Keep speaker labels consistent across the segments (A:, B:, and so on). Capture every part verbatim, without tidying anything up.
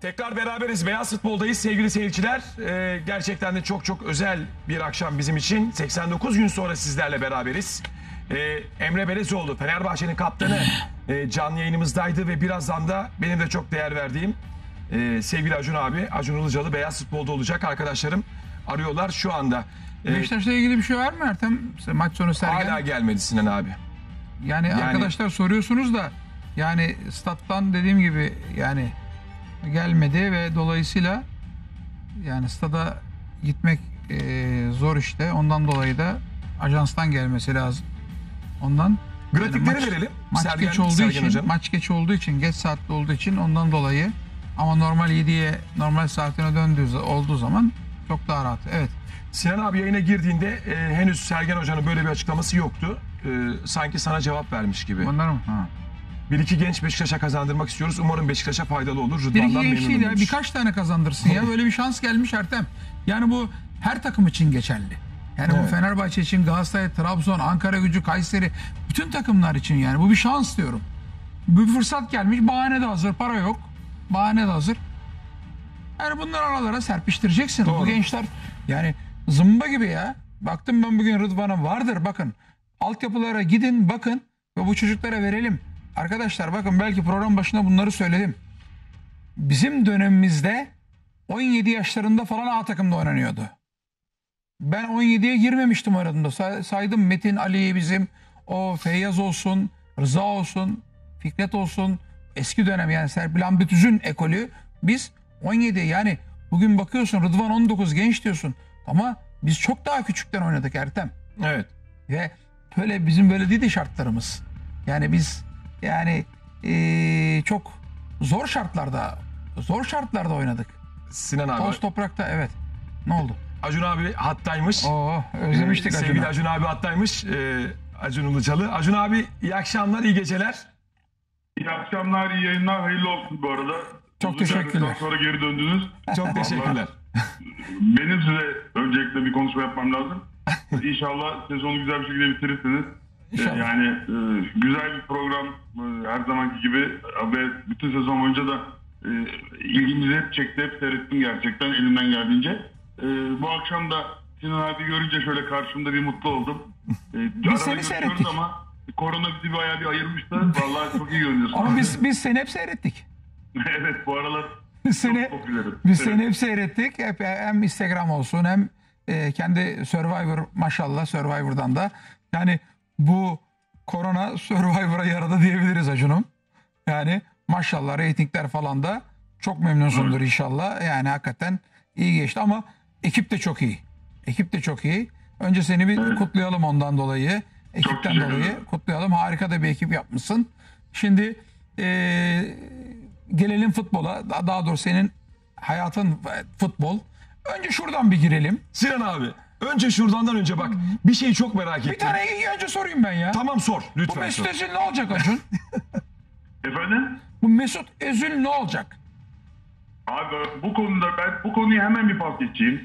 A: Tekrar beraberiz. Beyaz Futbol'dayız sevgili seyirciler. Ee, gerçekten de çok çok özel bir akşam bizim için. seksen dokuz gün sonra sizlerle beraberiz. Ee, Emre Belezoğlu, Fenerbahçe'nin kaptanı e, canlı yayınımızdaydı ve birazdan da benim de çok değer verdiğim e, sevgili Acun abi, Acun Ilıcalı Beyaz Futbol'da olacak arkadaşlarım arıyorlar şu anda. Ee,
B: Beşiktaş'la ilgili bir şey var mı Ertem? İşte maç sonu Sergen.
A: hala gelmedi Sinan abi.
B: Yani,
A: Yani-
B: arkadaşlar soruyorsunuz da yani stat'tan dediğim gibi yani gelmedi ve dolayısıyla yani stada gitmek e, zor işte. Ondan dolayı da ajanstan gelmesi lazım. Ondan
A: Grafikleri
B: yani maç,
A: verelim.
B: Maç
A: Sergen-
B: geç olduğu
A: Sergen
B: için,
A: hocam.
B: maç geç olduğu için, geç saatte olduğu için ondan dolayı ama normal yediye normal saatine döndüğü olduğu zaman çok daha rahat. Evet.
A: Sinan abi yayına girdiğinde e, henüz Sergen Hoca'nın böyle bir açıklaması yoktu. E, sanki sana cevap vermiş gibi.
B: Bunlar mı? Ha.
A: Bir iki genç Beşiktaş'a kazandırmak istiyoruz. Umarım Beşiktaş'a faydalı olur.
B: Bir iki
A: Rıdvan'dan
B: genç değil
A: memnunum
B: ya,
A: demiş.
B: birkaç tane kazandırsın ya. Böyle bir şans gelmiş Ertem. Yani bu her takım için geçerli. Yani
A: Evet.
B: bu Fenerbahçe için, Galatasaray, Trabzon, Ankara Gücü, Kayseri, bütün takımlar için yani. Bu bir şans diyorum. Bir fırsat gelmiş, bahane de hazır, para yok. Bahane de hazır. Yani bunları aralara serpiştireceksin.
A: Doğru.
B: Bu gençler yani zımba gibi ya. Baktım ben bugün Rıdvan'a vardır bakın. Altyapılara gidin bakın ve bu çocuklara verelim. Arkadaşlar bakın belki program başında bunları söyledim. Bizim dönemimizde on yedi yaşlarında falan A takımda oynanıyordu. Ben on yediye girmemiştim aradığımda. Say- saydım Metin Ali bizim, o Feyyaz olsun, Rıza olsun, Fikret olsun. Eski dönem yani Serpil Ambütüz'ün ekolü. Biz on yedi yani bugün bakıyorsun Rıdvan on dokuz genç diyorsun. Ama biz çok daha küçükten oynadık Ertem.
A: Evet.
B: Ve böyle bizim böyle değildi şartlarımız. Yani biz yani eee, çok zor şartlarda zor şartlarda oynadık.
A: Sinan abi.
B: Toz toprakta evet. Ne oldu?
A: Acun abi hattaymış.
B: Oo özlemiştik
A: Ee,
B: Acun'u.
A: Sevgili Acun abi hattaymış. Ee, Acun Ilıcalı. Acun abi iyi akşamlar, iyi geceler.
C: İyi akşamlar, iyi yayınlar. Hayırlı olsun bu arada.
B: Çok
C: Uzun
B: teşekkürler.
C: süreçten sonra geri döndünüz.
A: Çok teşekkürler.
C: Benim size öncelikle bir konuşma yapmam lazım. İnşallah sezonu güzel bir şekilde bitirirsiniz.
B: İnşallah.
C: Ee, Yani e, güzel bir program e, her zamanki gibi ve bütün sezon boyunca da e, ilgimizi hep çekti. Hep seyrettim gerçekten elimden geldiğince. E, bu akşam da Sinan abi görünce şöyle karşımda bir mutlu oldum. E, arada
B: seni
C: görüşüyoruz
B: seyrettik.
C: ama korona bizi bayağı bir ayırmıştı. Vallahi çok iyi görünüyorsun.
B: Ama biz biz seni hep seyrettik.
C: Evet, bu aralar
B: Biz seni
C: çok popülerim.
B: biz
C: Evet.
B: seni hep seyrettik. Hep hem Instagram olsun hem e, kendi Survivor maşallah Survivor'dan da yani bu korona Survivor'a yaradı diyebiliriz Acun'um. Yani maşallah reytingler falan da çok memnunsundur inşallah. Yani hakikaten iyi geçti ama ekip de çok iyi. Ekip de çok iyi. Önce seni bir
C: Evet.
B: kutlayalım ondan dolayı. Ekipten
C: teşekkür
B: dolayı
C: ederim.
B: kutlayalım. Harika da bir ekip yapmışsın. Şimdi eee, gelelim futbola. Daha daha doğrusu senin hayatın e, futbol. Önce şuradan bir girelim.
A: Sinan abi önce şuradandan önce bak bir şeyi çok merak ettim.
B: Bir tane önce sorayım ben ya.
A: Tamam sor
B: Bu
A: lütfen
B: Mesut
A: sor.
B: Özil ne olacak Acun?
C: Efendim?
B: Bu Mesut Özil ne olacak?
C: Abi bu konuda ben bu konuyu hemen bir pas geçeyim.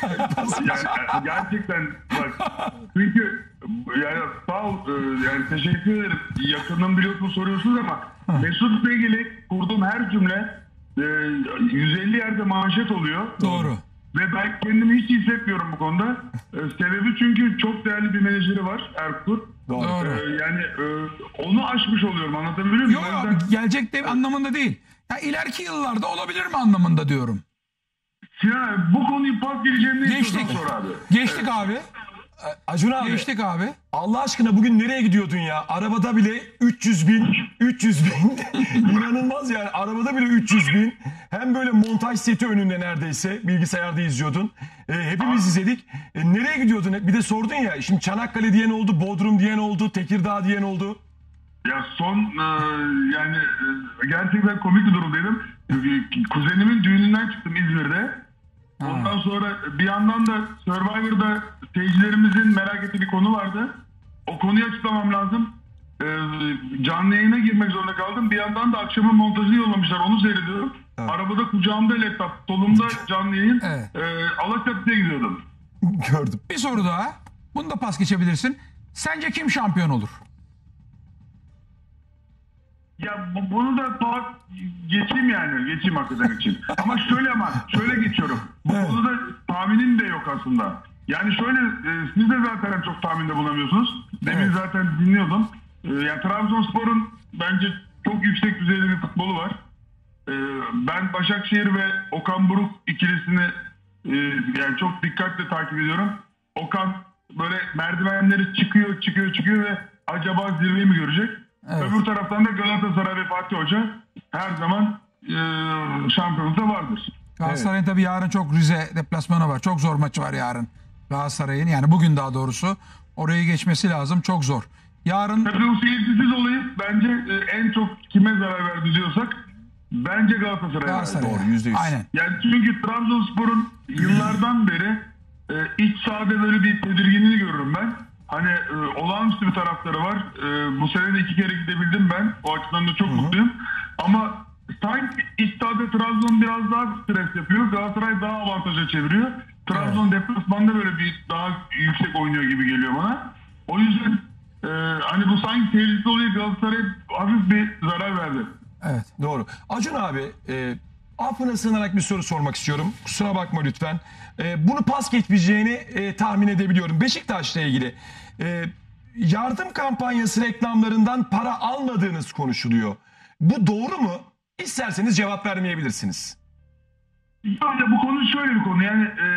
C: yani, gerçekten bak çünkü yani sağ ol e, yani teşekkür ederim. Yakından biliyorsun soruyorsunuz ama Mesut'la ilgili kurduğum her cümle e, yüz elli yerde manşet oluyor.
B: Doğru.
C: Ve ben kendimi hiç iyi hissetmiyorum bu konuda. E, sebebi çünkü çok değerli bir menajeri var Erkut.
A: Doğru.
B: Doğru.
C: E, yani e, onu aşmış oluyorum, anlatabiliyor muyum?
B: Yok
C: O
B: yok
C: yüzden-
B: gelecek de anlamında değil. Ya ileriki yıllarda olabilir mi anlamında diyorum.
C: Sinan bu konuyu pas gireceğim diye
B: Geçtik.
C: sor abi.
B: Geçtik abi.
A: Acun abi
B: Geçtik abi.
A: Allah aşkına bugün nereye gidiyordun ya? Arabada bile üç yüz bin, üç yüz bin. İnanılmaz yani. Arabada bile üç yüz bin. Hem böyle montaj seti önünde neredeyse bilgisayarda izliyordun. E, hepimiz izledik. E, nereye gidiyordun? Bir de sordun ya. Şimdi Çanakkale diyen oldu, Bodrum diyen oldu, Tekirdağ diyen oldu.
C: Ya son e, yani e, gerçekten komik bir durumdaydım. E, Kuzenimin düğününden çıktım İzmir'de. Ondan sonra bir yandan da Survivor'da seyircilerimizin merak ettiği bir konu vardı. O konuyu açıklamam lazım. E, canlı yayına girmek zorunda kaldım. Bir yandan da akşamın montajını yollamışlar. Onu seyrediyorum. Arabada kucağımda laptop, solumda canlı yayın.
B: Evet.
C: E, Alaçatı'ya gidiyordum.
A: Gördüm.
B: Bir soru daha. Bunu da pas geçebilirsin. Sence kim şampiyon olur?
C: Ya bu- bunu da pa- geçeyim yani. Geçeyim hakikaten için. Ama şöyle ama şöyle geçiyorum. Bu konuda tahminim de yok aslında. Yani şöyle e, siz de zaten çok tahminde bulamıyorsunuz. Demin
B: Evet.
C: zaten dinliyordum. E, yani Trabzonspor'un bence çok yüksek düzeyde bir futbolu var. E, ben Başakşehir ve Okan Buruk ikilisini e, yani çok dikkatle takip ediyorum. Okan böyle merdivenleri çıkıyor çıkıyor çıkıyor ve acaba zirveyi mi görecek?
B: Evet.
C: Öbür taraftan da Galatasaray ve Fatih Hoca her zaman e, şampiyonlukta vardır.
B: Galatasaray'ın tabii yarın çok Rize deplasmanı var. Çok zor maçı var yarın. Galatasaray'ın yani bugün daha doğrusu orayı geçmesi lazım. Çok zor. Yarın
C: Tabii o seyircisiz olayı bence e, en çok kime zarar verdi diyorsak bence Galatasaray'a verdi.
B: Galatasaray.
A: Doğru, yüzde yüz.
B: Aynen.
C: Yani çünkü Trabzonspor'un yıllardan beri e, iç sahada böyle bir tedirginliğini görürüm ben. Hani e, olağanüstü bir taraftarı var. E, bu sene de iki kere gidebildim ben. O açıdan da çok mutluyum. Ama sanki iç sahada Trabzon biraz daha stres yapıyor. Galatasaray daha avantaja çeviriyor. Trabzon deplasmanda böyle bir daha yüksek oynuyor gibi geliyor bana. O yüzden e, hani bu sanki tehlikeli oluyor, Galatasaray hafif bir zarar verdi.
B: evet.
A: Doğru. Acun abi, e, affına sığınarak bir soru sormak istiyorum. Kusura bakma lütfen. E, bunu pas geçmeyeceğini e, tahmin edebiliyorum. Beşiktaş'la ilgili e, yardım kampanyası reklamlarından para almadığınız konuşuluyor. Bu doğru mu? İsterseniz cevap vermeyebilirsiniz.
C: Yani bu konu şöyle bir konu. Yani e,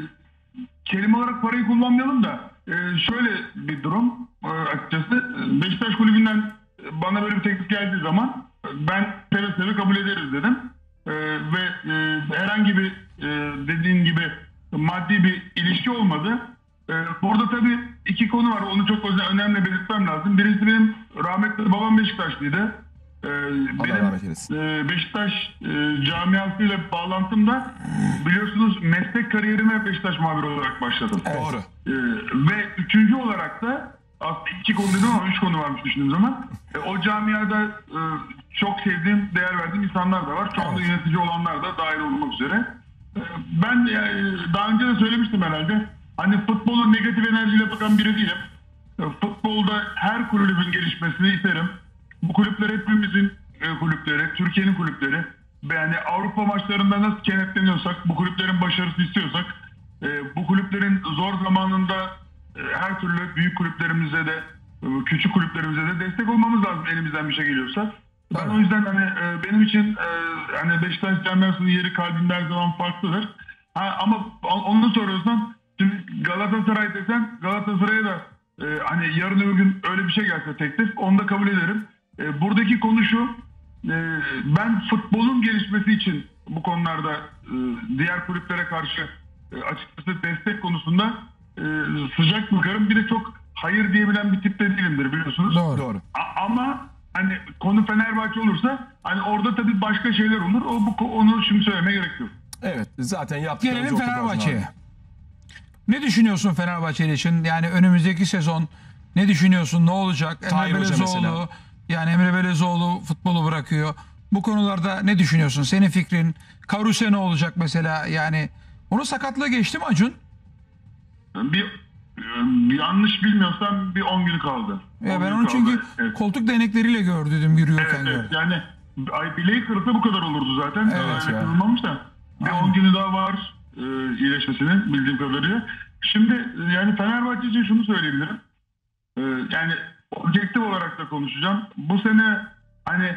C: kelime olarak parayı kullanmayalım da e, şöyle bir durum e, açıkçası. Beşiktaş Kulübü'nden bana böyle bir teklif geldiği zaman ben seve seve kabul ederiz dedim. E, ve e, herhangi bir e, dediğin gibi maddi bir ilişki olmadı. E, burada tabii iki konu var. Onu çok önemli belirtmem lazım. Birisi benim rahmetli babam Beşiktaşlıydı. Ee, benim
A: rahmet eylesin.
C: e, Beşiktaş e, camiasıyla bağlantımda biliyorsunuz meslek kariyerime Beşiktaş muhabiri olarak başladım.
A: Doğru.
C: Ee, ve üçüncü olarak da aslında iki konu dedim ama üç konu varmış düşündüğüm zaman. E, o camiada e, çok sevdiğim, değer verdiğim insanlar da var. Şu anda yönetici olanlar da dahil olmak üzere. E, ben e, daha önce de söylemiştim herhalde. Hani futbolu negatif enerjiyle bakan biri değilim. E, futbolda her kulübün gelişmesini isterim. Bu kulüpler hepimizin e, kulüpleri, Türkiye'nin kulüpleri. Yani Avrupa maçlarında nasıl kenetleniyorsak, bu kulüplerin başarısı istiyorsak, e, bu kulüplerin zor zamanında e, her türlü büyük kulüplerimize de, e, küçük kulüplerimize de destek olmamız lazım elimizden bir şey geliyorsa. Ben
B: Evet.
C: o yüzden hani e, benim için e, hani Beşiktaş camiasının yeri kalbimde her zaman farklıdır. Ha, ama onu soruyorsan, şimdi Galatasaray desen Galatasaray'a da e, hani yarın öbür gün öyle bir şey gelse teklif, onu da kabul ederim. E, buradaki konu şu, e, ben futbolun gelişmesi için bu konularda e, diğer kulüplere karşı e, açıkçası destek konusunda e, sıcak bakarım. Bir de çok hayır diyebilen bir tipte değilimdir biliyorsunuz.
B: Doğru.
A: Doğru.
C: A- ama hani konu Fenerbahçe olursa hani orada tabii başka şeyler olur. O bu onu şimdi söylemeye gerek yok.
A: Evet, zaten yaptıklarınız
B: Gelelim
A: ortada Acun
B: Fenerbahçe'ye.
A: abi.
B: Ne düşünüyorsun Fenerbahçe için? Yani önümüzdeki sezon ne düşünüyorsun? Ne olacak?
A: Tahir
B: Emre
A: Hoca
B: Belezoğlu,
A: mesela.
B: yani Emre Belezoğlu futbolu bırakıyor. Bu konularda ne düşünüyorsun? Senin fikrin? Karuse ne olacak mesela? Yani onun sakatlığı geçti mi Acun?
C: Bir, bir yanlış bilmiyorsam bir on gün kaldı.
B: Ya
C: on
B: ben
C: gün
B: onu
C: kaldı.
B: çünkü
C: Evet.
B: koltuk değnekleriyle gördüm yürüyorken.
C: Evet, evet.
B: gördüm.
C: Yani ay bileği kırılsa bu kadar olurdu zaten.
B: Evet
C: Öyle
A: ya.
C: kırılmamış da. Bir
B: Aynen.
C: on günü daha var e, iyileşmesinin bildiğim kadarıyla. Şimdi e, yani Fenerbahçe için şunu söyleyebilirim. E, yani objektif olarak da konuşacağım. Bu sene hani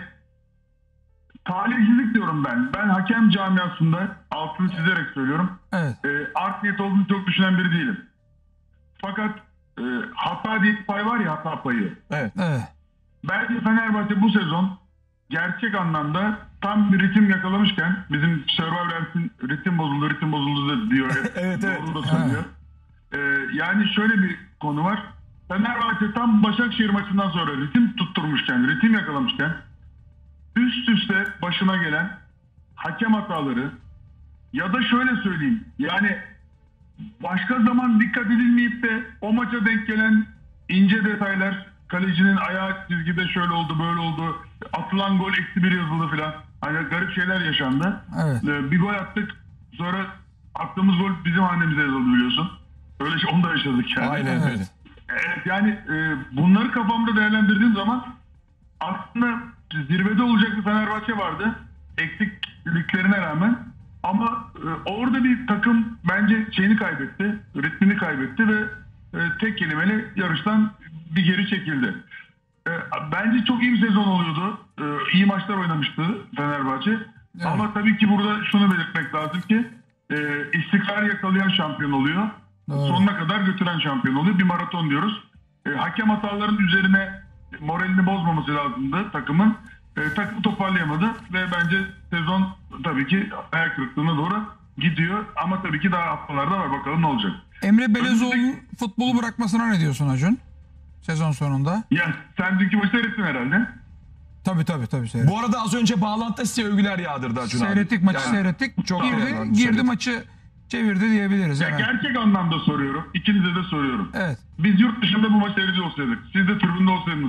C: talihsizlik diyorum ben. Ben hakem camiasında altını çizerek söylüyorum.
B: Evet.
C: E, art niyet olduğunu çok düşünen biri değilim. Fakat e, hata diye bir pay var ya, hata payı.
A: Evet.
B: Evet.
C: Belki Fenerbahçe bu sezon gerçek anlamda tam bir ritim yakalamışken, bizim Survivor'ın ritim bozuldu, ritim bozuldu da diyor.
A: Evet, evet.
C: Doğru da söylüyor. Ee, yani şöyle bir konu var. Fenerbahçe tam Başakşehir maçından sonra ritim tutturmuşken, ritim yakalamışken üst üste başına gelen hakem hataları ya da şöyle söyleyeyim, yani başka zaman dikkat edilmeyip de o maça denk gelen ince detaylar, kalecinin ayağı çizgide şöyle oldu böyle oldu, atılan gol eksi bir yazıldı filan, hani garip şeyler yaşandı.
B: Evet.
C: Ee, bir gol attık, sonra attığımız gol bizim hanemize yazıldı biliyorsun. Öyle şey, onu da yaşadık yani.
A: Aynen
B: Evet.
A: öyle.
C: Evet, yani e, bunları kafamda değerlendirdiğim zaman aslında zirvede olacak bir Fenerbahçe vardı. Eksikliklerine rağmen. Ama e, orada bir takım bence şeyini kaybetti. Ritmini kaybetti ve e, tek kelimeyle yarıştan bir geri çekildi. E, bence çok iyi bir sezon oluyordu. E, iyi maçlar oynamıştı Fenerbahçe.
B: Evet.
C: Ama tabii ki burada şunu belirtmek lazım ki e, istikrar yakalayan şampiyon oluyor.
B: Doğru.
C: Sonuna kadar götüren şampiyon oluyor. Bir maraton diyoruz. E, hakem hataların üzerine moralini bozmaması lazımdı takımın. E, takım toparlayamadı ve bence sezon tabii ki hayal kırıklığına doğru gidiyor. Ama tabii ki daha haftalarda var. Bakalım ne olacak.
B: Emre Belözoğlu'nun futbolu bırakmasına ne diyorsun Acun? Sezon sonunda.
C: Ya sen dünkü maçı seyrettin herhalde.
B: Tabii tabii tabii seyrettik.
A: Bu arada az önce bağlantıda size övgüler yağdırdı Acun abi.
B: Seyrettik maçı
A: Yani
B: seyrettik.
A: çok
B: girdi,
A: beğendim,
B: girdi
A: seyrettim.
B: maçı çevirdi diyebiliriz.
C: Ya
B: Evet.
C: gerçek anlamda soruyorum. İkinize de soruyorum.
B: Evet.
C: Biz yurt dışında bu maçı seyrediyor olsaydık, siz de tribünde olsaydınız,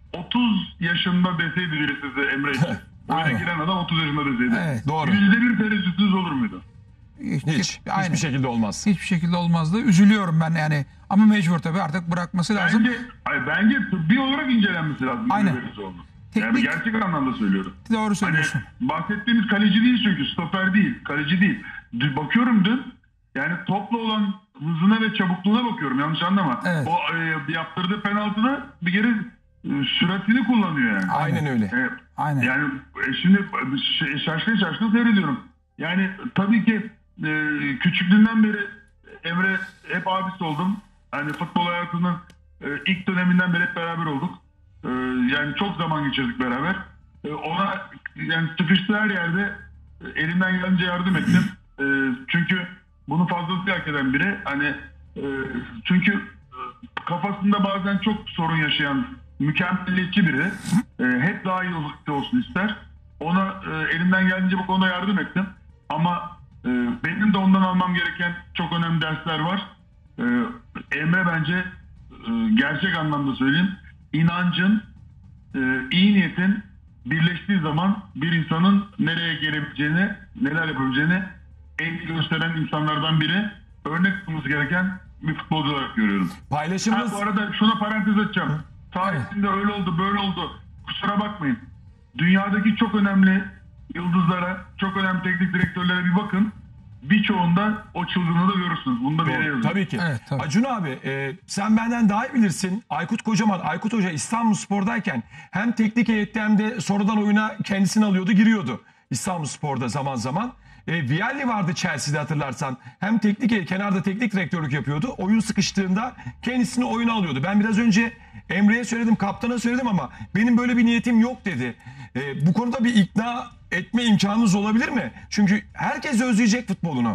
C: otuz yaşında deseydi biri size Emre için. Oyuna
B: Aynen.
C: giren adam otuz yaşında deseydi.
B: Evet.
A: Doğru.
C: Yüzde bir tereddütsüz olur muydu?
B: Hiç,
A: Hiç.
B: aynen.
A: Hiçbir şekilde olmaz.
B: Hiçbir şekilde olmazdı. Üzülüyorum ben yani. Ama mecbur tabii artık bırakması lazım.
C: Bence, ay, bence tıbbi olarak incelenmesi lazım.
B: Aynen.
C: Yani
B: Teknik-
C: gerçek anlamda söylüyorum.
B: Doğru
C: Hani
B: söylüyorsun.
C: bahsettiğimiz kaleci değil çünkü stoper değil, kaleci değil. Dün bakıyorum dün yani topla olan hızına ve çabukluğuna bakıyorum, yanlış anlama.
B: Evet.
C: O e, yaptırdığı penaltıda bir kere e, süratini kullanıyor yani.
A: Aynen öyle.
C: E,
B: Aynen.
C: Yani e, şimdi şey, şaşkın şaşkın seyrediyorum. Yani tabii ki e, küçüklüğünden beri Emre hep abisi oldum. Hani futbol hayatının e, ilk döneminden beri hep beraber olduk. E, yani çok zaman geçirdik beraber. E, ona yani sıkıştığı her yerde e, elimden gelince yardım ettim. E, çünkü bunu fazlasıyla hak eden biri. Hani e, çünkü e, kafasında bazen çok sorun yaşayan mükemmeliyetçi biri. E, hep daha iyi olsun ister. Ona e, elimden gelince bu konuda yardım ettim. Ama e, benim de ondan almam gereken çok önemli dersler var. E, Emre bence e, gerçek anlamda söyleyeyim, inancın, e, iyi niyetin birleştiği zaman bir insanın nereye gelebileceğini, neler yapabileceğini en iyi gösteren insanlardan biri. Örnek tutulması gereken bir futbolcu olarak görüyorum. Ha,
A: Paylaşımınız...
C: bu arada şuna parantez açacağım. Tarihinde öyle oldu, böyle oldu. Kusura bakmayın. Dünyadaki çok önemli yıldızlara, çok önemli teknik direktörlere bir bakın. Birçoğunda o çılgınlığı da görürsünüz. Bunu da bir yere
A: Doğru,
C: yazın.
A: tabii ki.
B: Evet, tabii.
A: Acun abi e, sen benden daha iyi bilirsin. Aykut Kocaman, Aykut Hoca İstanbulspor'dayken hem teknik heyette hem de sonradan oyuna kendisini alıyordu, giriyordu. İstanbulspor'da zaman zaman. E, Vialli vardı Chelsea'de hatırlarsan. Hem teknik kenarda teknik direktörlük yapıyordu. Oyun sıkıştığında kendisini oyuna alıyordu. Ben biraz önce Emre'ye söyledim, kaptana söyledim ama benim böyle bir niyetim yok dedi. E, bu konuda bir ikna etme imkanınız olabilir mi? Çünkü herkes özleyecek futbolunu.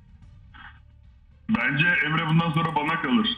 C: Bence Emre bundan sonra bana kalır.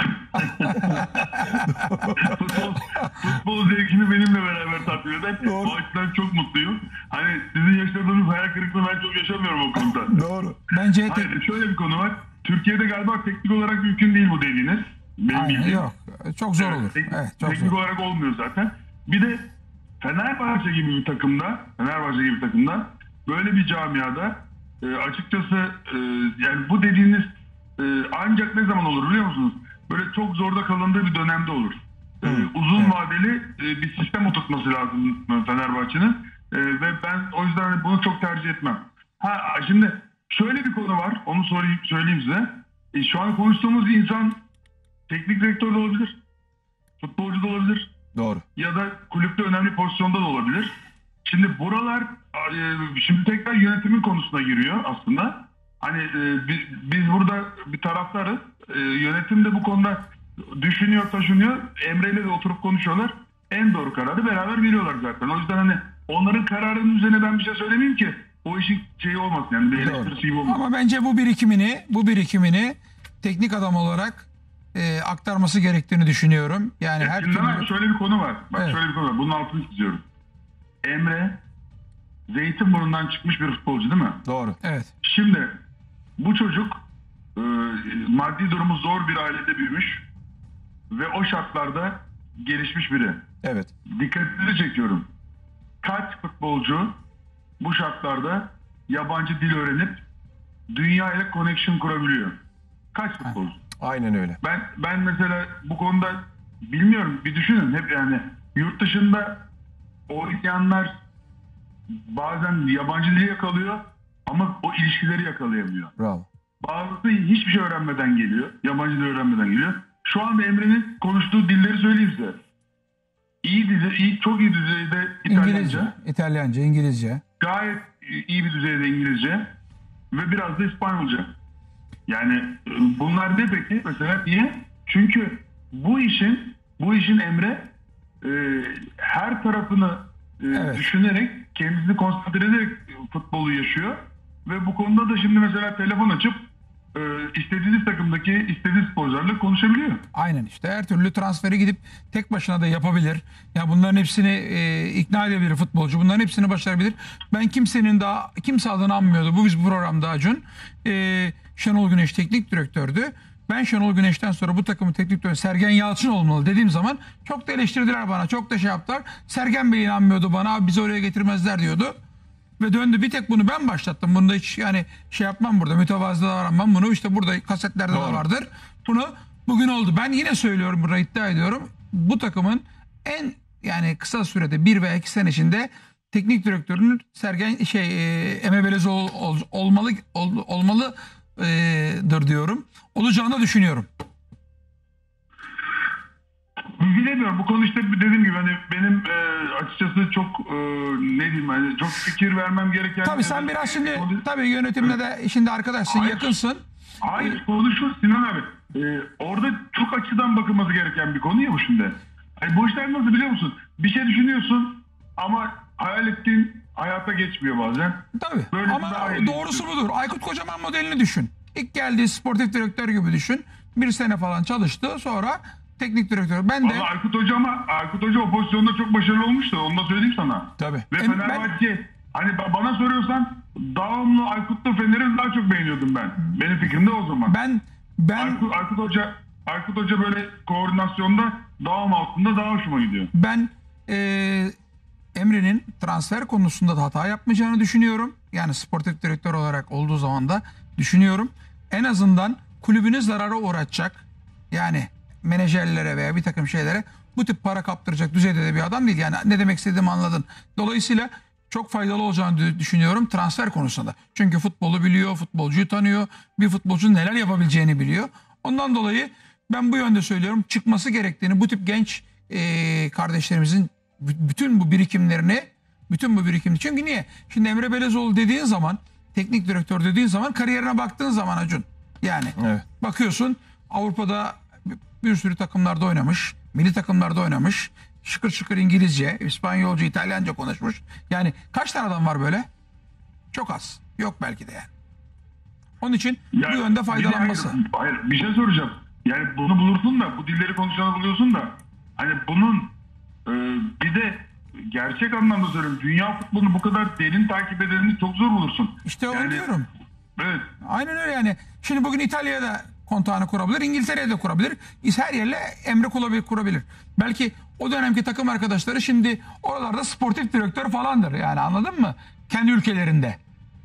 C: futbol, futbol zevkini benimle beraber tatmin eder.
A: Doğru.
C: O açıdan çok mutluyum. Hani sizin yaşadığınız hayal kırıklığını ben çok yaşamıyorum o konuda.
A: Doğru.
B: Bence tek...
C: Hayır, şöyle bir konu var. Türkiye'de galiba teknik olarak mümkün değil bu dediğiniz. Benim
B: Aynen,
C: bildiğim.
B: yok. Çok zor olur.
C: Tek-
B: Evet, çok
C: teknik
B: zor.
C: olarak olmuyor zaten. Bir de Fenerbahçe gibi bir takımda, Fenerbahçe gibi bir takımda böyle bir camiada e, açıkçası e, yani bu dediğiniz e, ancak ne zaman olur biliyor musunuz? Böyle çok zorda kalındığı bir dönemde olur. E, uzun
B: Evet.
C: vadeli e, bir sistem oturtması lazım Fenerbahçe'nin e, ve ben o yüzden bunu çok tercih etmem. Ha şimdi şöyle bir konu var, onu sorayım, söyleyeyim size. E, şu an konuştuğumuz insan teknik direktör de olabilir, futbolcu da olabilir
A: Doğru.
C: ya da kulüpte önemli pozisyonda da olabilir. Şimdi buralar e, şimdi tekrar yönetimin konusuna giriyor aslında. Hani e, biz, biz burada bir taraftarız. E, yönetim de bu konuda düşünüyor, taşınıyor. Emre ile de oturup konuşuyorlar. En doğru kararı beraber veriyorlar zaten. O yüzden hani onların kararının üzerine ben bir şey söylemeyeyim ki o işin şeyi olmasın yani bir eleştirisi gibi olmasın.
B: Ama bence bu birikimini, bu birikimini teknik adam olarak e, aktarması gerektiğini düşünüyorum. Yani her
C: Şimdi ama
B: türlü...
C: şöyle bir konu var. Bak
B: Evet.
C: şöyle bir konu var. Bunun altını çiziyorum. Emre Zeytinburnu'ndan çıkmış bir futbolcu değil mi?
A: Doğru.
B: Evet.
C: Şimdi bu çocuk e, maddi durumu zor bir ailede büyümüş ve o şartlarda gelişmiş biri.
A: Evet.
C: Dikkatinizi çekiyorum. Kaç futbolcu bu şartlarda yabancı dil öğrenip dünya ile connection kurabiliyor? Kaç futbolcu?
A: Aynen öyle.
C: Ben ben mesela bu konuda bilmiyorum, bir düşünün hep yani yurt dışında oynayanlar bazen yabancı dili yakalıyor ama o ilişkileri yakalayamıyor.
B: Bravo.
C: Bazısı hiçbir şey öğrenmeden geliyor. Yabancı dil öğrenmeden geliyor. Şu anda Emre'nin konuştuğu dilleri söyleyeyim size. İyi düzey, iyi, çok iyi düzeyde İtalyanca.
B: İngilizce, İtalyanca, İngilizce.
C: Gayet iyi bir düzeyde İngilizce. Ve biraz da İspanyolca. Yani bunlar ne peki? Mesela niye? Çünkü bu işin, bu işin Emre e, her tarafını e,
B: Evet.
C: düşünerek, kendisini konsantre ederek futbolu yaşıyor. Ve bu konuda da şimdi mesela telefon açıp e, istediğiniz takımdaki istediğiniz sporcularla konuşabiliyor.
B: Aynen işte her türlü transferi gidip tek başına da yapabilir. Ya bunların hepsini e, ikna edebilir futbolcu. Bunların hepsini başarabilir. Ben kimsenin daha kimse adını anmıyordu. Bu biz bu programda Acun. E, Şenol Güneş teknik direktördü. Ben Şenol Güneş'ten sonra bu takımın teknik direktörü Sergen Yalçın olmalı dediğim zaman çok da eleştirdiler bana. Çok da şey yaptılar. Sergen Bey inanmıyordu bana. Abi bizi oraya getirmezler diyordu. Ve döndü. Bir tek bunu ben başlattım. Bunda hiç yani şey yapmam burada. Mütevazı da davranmam. Bunu işte burada kasetlerde
A: Doğru.
B: de vardır. Bunu bugün oldu. Ben yine söylüyorum burada iddia ediyorum. Bu takımın en yani kısa sürede bir veya iki sene içinde teknik direktörünün Sergen şey e, Emre Belezoğlu ol, olmalı ol, olmalıdır diyorum. Olacağını düşünüyorum.
C: Bilemiyorum. Bu konu işte dediğim gibi hani benim e, açıkçası çok e, ne diyeyim hani çok fikir vermem gereken.
B: Tabii sen biraz şimdi
C: Konu-
B: tabii yönetimle de şimdi arkadaşsın,
C: Hayır.
B: yakınsın.
C: Hayır konu şu Sinan abi. E, orada çok açıdan bakılması gereken bir konu ya bu şimdi. Hani bu işler nasıl biliyor musun? Bir şey düşünüyorsun ama hayal ettiğin hayata geçmiyor bazen.
B: Tabii.
C: Böyle
B: Ama
C: daha iyi
B: doğrusu
C: düşünüyorum.
B: budur. Aykut Kocaman modelini düşün. İlk geldiği sportif direktör gibi düşün. Bir sene falan çalıştı. Sonra teknik direktör. Ben de
C: Ama Aykut Hoca ama Aykut Hoca o pozisyonda çok başarılı olmuştu. Onu da söyleyeyim sana.
B: Tabii.
C: Ve
B: Em-
C: Fenerbahçe hani ba- bana soruyorsan devamlı Aykut'la Fener'i daha çok beğeniyordum ben. Benim fikrim de o zaman.
B: ben ben
C: Aykut, Aykut Hoca Aykut Hoca böyle koordinasyonda dağım altında daha hoşuma gidiyor.
B: ben eee Emre'nin transfer konusunda da hata yapmayacağını düşünüyorum. Yani sportif direktör olarak olduğu zaman da düşünüyorum. En azından kulübünü zarara uğratacak. Yani menajerlere veya bir takım şeylere bu tip para kaptıracak düzeyde de bir adam değil. Yani ne demek istediğimi anladın. Dolayısıyla çok faydalı olacağını dü- düşünüyorum transfer konusunda. Çünkü futbolu biliyor, futbolcuyu tanıyor. Bir futbolcunun neler yapabileceğini biliyor. Ondan dolayı ben bu yönde söylüyorum. Çıkması gerektiğini bu tip genç eee, kardeşlerimizin b- bütün bu birikimlerini bütün bu birikimini. Çünkü niye? Şimdi Emre Belezoğlu dediğin zaman teknik direktör dediğin zaman kariyerine baktığın zaman Acun. Yani
A: Evet.
B: bakıyorsun Avrupa'da bir sürü takımlarda oynamış. Milli takımlarda oynamış. Şıkır şıkır İngilizce, İspanyolca, İtalyanca konuşmuş. Yani kaç tane adam var böyle? Çok az. Yok belki de yani. Onun için
C: Yani
B: bu yönde
C: bir de
B: faydalanması.
C: Hayır, hayır, bir şey soracağım. Yani bunu bulursun da bu dilleri konuşanı buluyorsun da hani bunun e, bir de gerçek anlamda söylüyorum. Dünya futbolunu bu kadar derin takip edeni çok zor bulursun.
B: İşte onu
C: Yani-
B: diyorum.
C: Evet.
B: Aynen öyle yani. Şimdi bugün İtalya'da kontağını kurabilir, İngiltere'de de kurabilir. Her yerle Emre kurabilir, kurabilir. Belki o dönemki takım arkadaşları şimdi oralarda sportif direktör falandır. Yani anladın mı? Kendi ülkelerinde.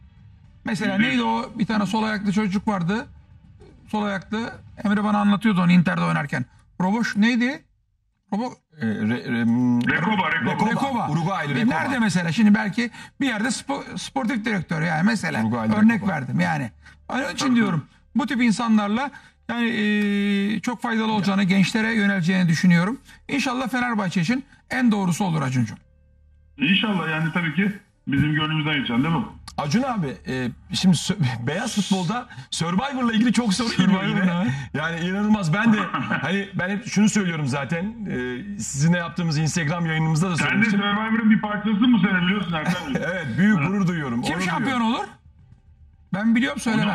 B: Mesela neydi o bir tane sol ayaklı çocuk vardı. Sol ayaklı. Emre bana anlatıyordu onu Inter'de oynarken. Roboş neydi? Robo
A: E, re, re, m-
C: Rekoba, Rekoba.
B: Rekova.
A: Uruguaylı
B: Bir
A: Rekoba.
B: Nerede mesela? Şimdi belki bir yerde spo- sportif direktör yani mesela.
A: Uruguaylı
B: Örnek
A: Rekoba.
B: verdim yani. Onun için diyorum bu tip insanlarla yani e, çok faydalı olacağını, gençlere yöneleceğini düşünüyorum. İnşallah Fenerbahçe için en doğrusu olur Acuncuğum.
C: İnşallah yani tabii ki bizim gönlümüzden geçen değil mi?
A: Acun abi e, şimdi sö- beyaz futbolda Survivor'la ilgili çok soru geliyor
B: Survivor
A: yine.
B: ne?
A: Yani inanılmaz. Ben de hani ben hep şunu söylüyorum zaten. E, sizinle yaptığımız Instagram yayınımızda da
C: Sen de
A: söylemiştim.
C: Survivor'ın bir parçasısın bu sene biliyorsun Erkan Bey.
A: Evet, büyük gurur duyuyorum.
B: Kim
A: onur
B: şampiyon
A: duyuyorum.
B: olur? Ben biliyorum söylemem.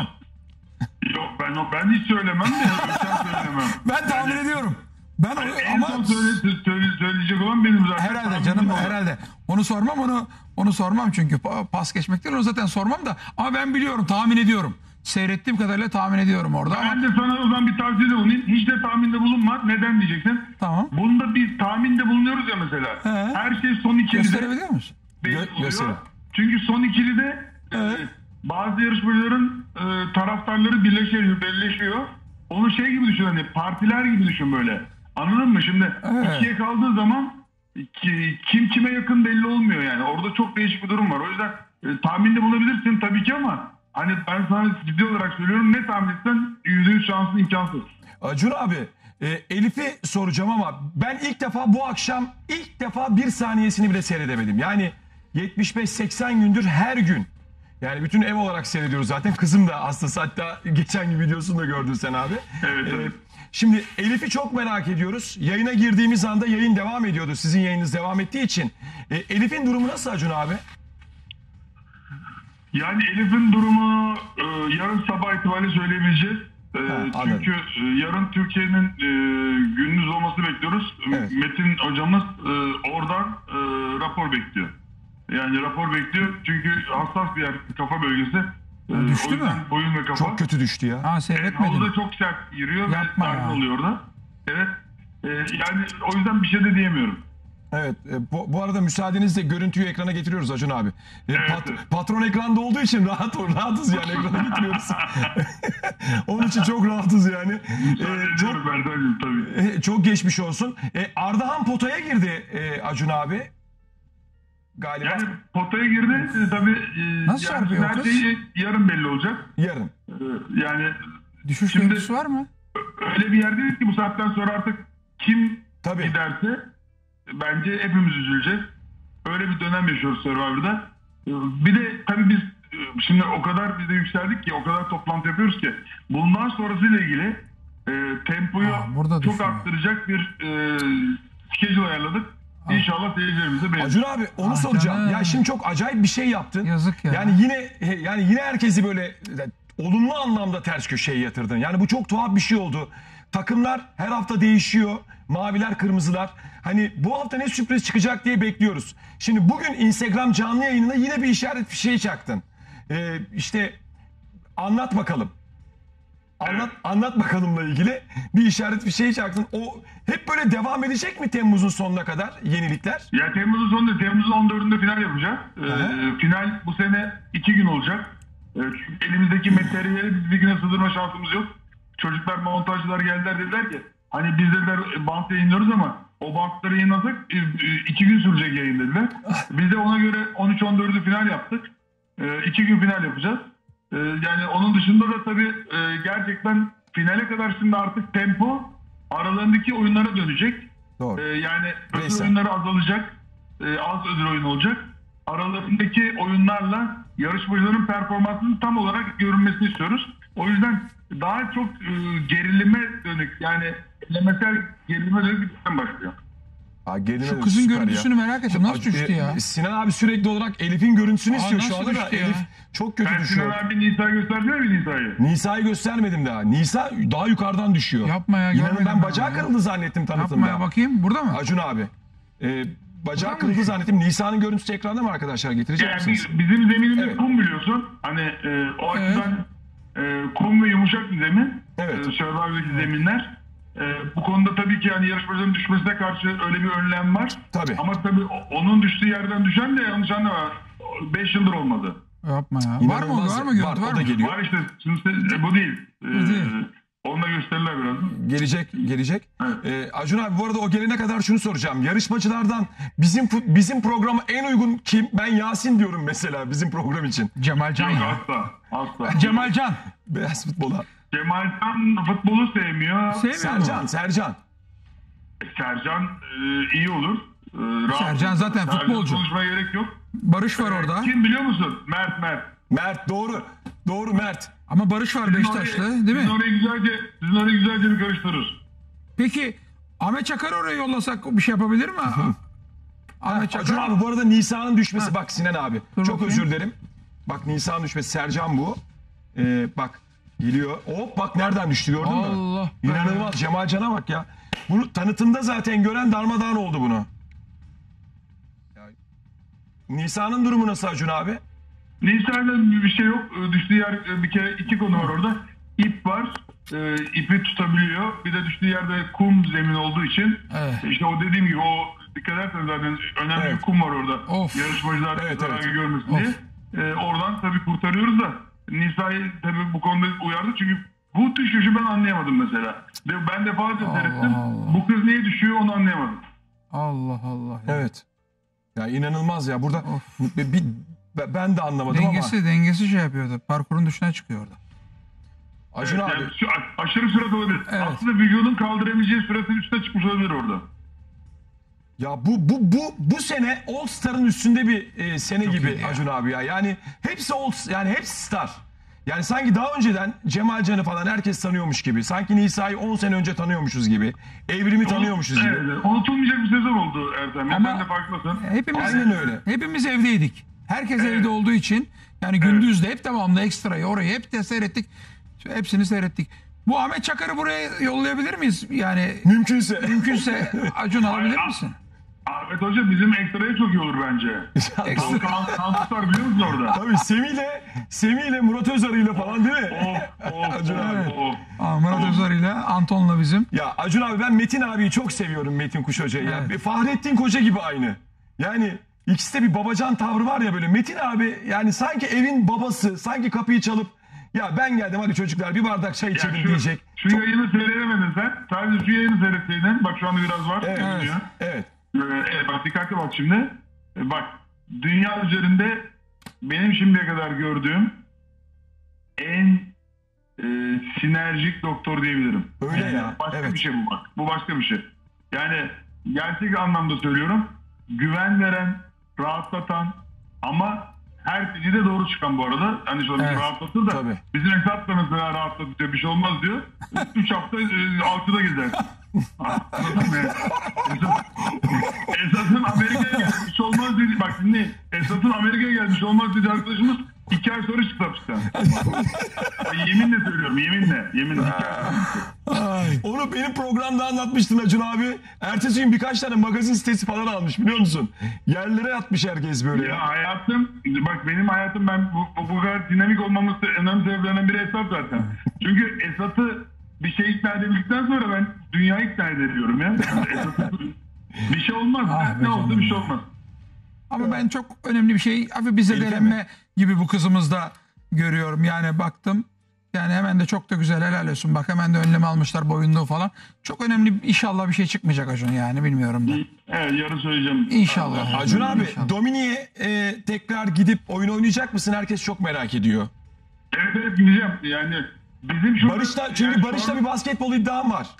C: Yok ben ben hiç söylemem de sen söylemem.
B: Ben tahmin ediyorum. Ben onu,
C: En
B: ama
C: son söyle, söyle, söyleyecek olan benim zaten.
B: herhalde
C: Tahminim
B: canım
C: o.
B: herhalde. Onu sormam onu onu sormam çünkü pa- pas geçmek değil onu zaten sormam da ama ben biliyorum tahmin ediyorum. Seyrettiğim kadarıyla tahmin ediyorum orada ama
C: Ben de sana o zaman bir tavsiyede bulunayım. Hiç de tahminde bulunma. Neden diyeceksin?
B: tamam.
C: Bunda biz tahminde bulunuyoruz ya mesela.
B: He.
C: Her şey son ikilide
B: Gösterebiliyor musun?
C: belli
A: Gö-
C: oluyor.
A: gösterin.
C: Çünkü son ikilide
B: Evet.
C: e, bazı yarışmacıların e, taraftarları birleşiyor, belleşiyor. Onu şey gibi düşün hani partiler gibi düşün böyle. Anladın mı? Şimdi
B: Evet.
C: ikiye kaldığı zaman ki, kim kime yakın belli olmuyor yani. Orada çok değişik bir durum var. O yüzden e, tahminde bulunabilirsin tabii ki ama hani ben sana ciddi olarak söylüyorum, ne tahmin etsen yüzde yüz şansın imkansız.
A: Acun abi, e, Elif'i soracağım ama ben ilk defa bu akşam ilk defa bir saniyesini bile seyredemedim. Yani yetmiş beş seksen gündür her gün. Yani bütün ev olarak seyrediyoruz zaten. Kızım da hastası, hatta geçen gün videosunu da gördün sen abi.
C: Evet,
A: E,
C: evet.
A: Şimdi Elif'i çok merak ediyoruz. Yayına girdiğimiz anda yayın devam ediyordu. Sizin yayınınız devam ettiği için. E, Elif'in durumu nasıl Acun abi?
C: Yani Elif'in durumu e, yarın sabah itibariyle söyleyebileceğiz. E,
A: Ha,
C: çünkü e, yarın Türkiye'nin e, gündüz olmasını bekliyoruz.
A: Evet.
C: Metin hocamız e, oradan e, rapor bekliyor. Yani rapor bekliyor çünkü hassas bir yer, kafa bölgesi. E,
B: düştü
C: o yüzden
B: mü?
C: boyun ve kafa.
A: Çok kötü düştü ya.
B: Ha
C: E,
B: seyretmedim.
C: havuza çok sert giriyor
B: Yapma
C: ve
B: ya.
C: darbe oluyor orada. Evet. E, yani o yüzden bir şey de diyemiyorum.
A: Evet, e, bu, bu arada müsaadenizle görüntüyü ekrana getiriyoruz Acun abi. E,
C: Evet,
A: pat-
C: evet.
A: patron ekranda olduğu için rahat rahatız yani, ekrana getiriyoruz. Onun için çok rahatız yani.
C: Müsaade
A: E, çok
C: ediyorum Erdem'ciğim tabii.
A: e, çok geçmiş olsun. E, Ardahan potaya girdi e, Acun abi. Galiba
C: Yani potaya girdi e, tabii. E,
B: Nasıl
C: yani
B: çarpıyor o kız?
C: şey yarın belli olacak.
A: yarın.
C: E, yani
B: Düşüş
C: Şimdi-
B: görüntüsü var mı?
C: öyle bir yerdeyiz ki bu saatten sonra artık kim
A: Tabii.
C: giderse bence hepimiz üzüleceğiz. Öyle bir dönem yaşıyoruz Survivor'da. E, bir de tabii biz e, şimdi o kadar biz de yükseldik ki, o kadar toplantı yapıyoruz ki bundan sonrasıyla ilgili e, tempoyu
B: Aa, burada
C: çok
B: düşüyor.
C: arttıracak bir e, schedule ayarladık. İnşallah seyircilerimize beğenir.
A: Acun abi onu
B: Ah
A: soracağım.
B: canım.
A: Ya şimdi çok acayip bir şey yaptın.
B: Yazık ya.
A: Yani yine yani yine herkesi böyle e, olumlu anlamda ters köşeye yatırdın. Yani bu çok tuhaf bir şey oldu. Takımlar her hafta değişiyor. Maviler, kırmızılar. Hani bu hafta ne sürpriz çıkacak diye bekliyoruz. Şimdi bugün Instagram canlı yayınına yine bir işaret bir şey çaktın. Ee, işte anlat bakalım. Anlat anlat bakalımla ilgili bir işaret bir şey çaktın. O hep böyle devam edecek mi Temmuz'un sonuna kadar yenilikler?
C: Ya Temmuz'un sonunda, Temmuz'un on dördünde final yapacağız. Ee,
A: Hı.
C: final bu sene iki gün olacak. Ee, çünkü elimizdeki materyali biz bir güne sığdırma şansımız yok. Çocuklar, montajcılar geldiler, dediler ki hani biz dediler bant yayınlıyoruz ama o bantları yayınlasak e, e, iki gün sürecek yayın dediler. Biz de ona göre on üç on dördü final yaptık. Ee, iki gün final yapacağız. Ee, yani onun dışında da tabii e, gerçekten finale kadar şimdi artık tempo aralarındaki oyunlara dönecek.
A: Doğru.
C: Ee, yani ödül
A: Neyse.
C: oyunları azalacak. Ee, az ödül oyun olacak. Aralarındaki oyunlarla yarışmacıların performansının tam olarak görünmesini istiyoruz. O yüzden daha çok e, gerilime dönük, yani elemesel gerilime dönük bir dönem başlıyor.
A: Ha, geline
B: Şu
A: de
B: kızın
A: süper
B: görüntüsünü
A: ya.
B: merak ettim. Nasıl
A: Ac-
B: düştü
A: e,
B: ya?
A: Sinan abi sürekli olarak Elif'in görüntüsünü
B: Aa,
A: istiyor şu
B: nasıl
A: anda da
B: düştü ya?
A: Elif çok kötü
C: Ben
A: düşüyor.
C: Sinan abi Nisa göstersene mi Nisa'yı?
A: Nisa'yı göstermedim daha. Nisa daha yukarıdan düşüyor.
B: Yapma ya,
A: İnanın
B: görmedim
A: ben
B: ben
A: bacağı
B: onu.
A: kırıldı zannettim tanıtımda.
B: Yapma ya, bakayım. Burada mı?
A: Acun abi. E, bacağı
B: mı
A: kırıldı
B: düşüyor?
A: zannettim. Nisa'nın görüntüsü ekranda mı arkadaşlar? Getirecek
C: Yani
A: misiniz?
C: biz- bizim zeminimiz
A: Evet.
C: kum biliyorsun. Hani e, o
B: Evet.
C: açıdan e, kum ve yumuşak bir zemin.
A: Evet.
C: E, Survivor'daki zeminler. E, bu konuda tabii ki yani yarışmacıların düşmesine karşı öyle bir önlem var.
A: Tabii.
C: Ama tabii o- onun düştüğü yerden düşen de yanlış anlama. beş yıldır olmadı.
B: Yapma ya. Var mı?
A: İnanılmaz
B: Var mı?
A: ya.
B: Görüntü var
A: o da
B: mı?
A: geliyor.
C: Var işte. Şimdi se- e, bu değil. E,
B: değil.
C: Onu da gösterirler birazdan.
A: Gelecek, gelecek.
C: Evet.
A: Ee, Acun abi bu arada o gelene kadar şunu soracağım. Yarışmacılardan bizim fu- bizim programa en uygun kim? Ben Yasin diyorum mesela bizim program için.
B: Cemalcan
C: Yok,
B: ya.
C: asla. Asla.
B: Cemalcan.
A: Beyaz futbola.
C: Cemalcan futbolu sevmiyor.
B: Sevmiyor
A: Sercan,
B: mu?
A: Sercan.
C: Sercan e, iyi olur. E, rahat
B: Sercan
C: olur.
B: zaten
C: Sercan
B: futbolcu.
C: konuşmaya gerek yok.
B: Barış var orada.
C: Kim biliyor musun? Mert Mert.
A: Mert doğru. Doğru Mert.
B: Ama Barış var Beşiktaşlı değil
C: Sizin
B: mi?
C: orayı güzelce, sizin orayı güzelce bir karıştırır.
B: Peki Ahmet Çakar oraya yollasak bir şey yapabilir mi? Ahmet
A: Acun
B: Çakar.
A: abi bu arada Nisa'nın düşmesi. Bak Sinan abi.
B: Dur
A: çok
B: bakayım.
A: özür dilerim. Bak Nisa'nın düşmesi. Sercan bu. Ee, bak geliyor. Hop bak nereden düştü gördün mü?
B: Allah be.
A: İnanılmaz. Cemalcan'a bak ya. Bunu tanıtımda zaten gören darmadağın oldu bunu. Ya, Nisa'nın durumu nasıl Acun abi?
C: Nisa'da bir şey yok. Düştüğü yer bir kere iki konu var orada. İp var. E, ipi tutabiliyor. Bir de düştüğü yerde kum zemin olduğu için.
B: Evet.
C: İşte o dediğim gibi o dikkat ederseniz zaten önemli
A: Evet.
C: bir kum var orada.
B: Of.
C: Yarışmacılar
A: Evet,
C: zarar
A: evet.
C: görmesin
B: Of.
C: diye. E, oradan tabii kurtarıyoruz da Nisa'yı tabii bu konuda uyardı çünkü bu düşüşü ben anlayamadım mesela. Ve ben defalarca
B: Allah
C: seyrettim.
B: Allah.
C: Bu kız niye düşüyor onu anlayamadım.
B: Allah Allah. Ya.
A: Evet. Ya inanılmaz ya. Burada bir, bir- ben de anlamadım
B: Dengesi dengesi şey yapıyordu. Parkurun dışına çıkıyordu.
A: ama Acun abi
C: Yani şu a- aşırı sürat olabilir.
B: Evet.
C: Aslında vücudun kaldırabileceği süratin üstüne çıkmış olabilir orada.
A: ya bu bu bu bu sene All Star'ın üstünde bir e, sene
B: Çok
A: gibi
B: iyiydi ya.
A: Acun abi ya. Yani hepsi All, yani hepsi star. Yani sanki daha önceden Cemal Can'ı falan herkes tanıyormuş gibi. Sanki Nisa'yı on sene önce tanıyormuşuz gibi. Evrimi tanıyormuşuz gibi.
C: Evet, unutulmayacak bir sezon oldu Ertem.
B: Ama-
C: Sen de farklısın.
B: Hepimiz
A: Aynen öyle.
B: Hepimiz evdeydik. Herkes evde olduğu için yani gündüz de hep devamlı ekstrayı orayı hep de seyrettik. Hepsini seyrettik. Bu Ahmet Çakar'ı buraya yollayabilir miyiz? Yani
A: Mümkünse.
B: mümkünse Acun alabilir
C: Ay,
B: misin?
C: Ahmet Hoca bizim ekstraya çok iyi olur bence.
B: Ekstra.
C: Kan, kan tutar biliyor musun orada?
A: Tabii Semih'le Semih'le Murat Özarı'yla falan değil mi?
C: Of of
A: Acun abi.
C: of of.
B: Aa, Murat Özer ile Anton'la bizim.
A: Ya Acun abi ben Metin abiyi çok seviyorum, Metin Kuş Hoca'yı. Ya.
B: Evet.
A: Bir Fahrettin Koca gibi aynı. Yani ikisi de bir babacan tavrı var ya böyle. Metin abi yani sanki evin babası, sanki kapıyı çalıp ya ben geldim hadi çocuklar bir bardak çay
C: Ya
A: içelim
C: şu,
A: diyecek.
C: şu yayını seyredemedin sen. Sadece şu yayını seyretseydin. Bak şu anda biraz var.
A: Evet.
C: Görünüyor.
A: Evet.
C: Ee, evet, bak dikkatli bak şimdi. Ee, Bak dünya üzerinde benim şimdiye kadar gördüğüm en e, sinerjik doktor diyebilirim.
A: Öyle
C: Yani
A: ya,
C: Başka
A: evet.
C: bir şey bu bak. Bu başka bir şey. Yani gerçek anlamda söylüyorum. Güven veren, rahatlatan ama her şeyi de doğru çıkan bu arada. Hani şöyle
B: Evet,
C: rahatlatır da
A: tabii.
C: bizim hesap da mesela rahatlatıyor. Bir şey olmaz diyor. Üç hafta e, altıda gezer. Anladın mı? Esat- Esat'ın Amerika'ya gelmiş hiç olmaz dedi. Bak dinleyin. Esat'ın Amerika'ya gelmiş olmaz dedi arkadaşımız. İki ay sonra çıktı hapisten. Yeminle söylüyorum. Yeminle. Yeminle. İki ay sonra çıktı.
A: Onu benim programda anlatmıştın Acun abi. Ertesi gün birkaç tane magazin sitesi falan almış biliyor musun? Yerlere yatmış herkes böyle.
C: Ya
A: Ya.
C: hayatım, bak benim hayatım ben bu, bu, bu kadar dinamik olmamın önemli sebeplerinden biri Esat zaten. Çünkü Esat'ı bir şey ikna edebildikten sonra ben dünyayı ikna edebiliyorum ya. Yani Esat'ı bir şey olmaz.
B: Ah be
C: ne olsa
B: canım
C: bir şey
B: ya.
C: olmaz.
B: Ama ben çok önemli bir şey hafif bize
A: Tehlikeli
B: zedelenme gibi bu kızımızda görüyorum. Yani baktım yani hemen de çok da güzel helal olsun. Bak hemen de önlem almışlar boyunluğu falan. Çok önemli inşallah bir şey çıkmayacak Acun yani bilmiyorum da.
C: Evet yarın söyleyeceğim.
B: İnşallah.
A: Acun abi
B: İnşallah.
A: Dominik'e e, tekrar gidip oyun oynayacak mısın? Herkes çok merak ediyor.
C: Evet evet gideceğim. Yani bizim şu
A: Barış'ta çünkü
C: yani şu
A: Barış'ta
C: an-
A: bir basketbol iddiam var.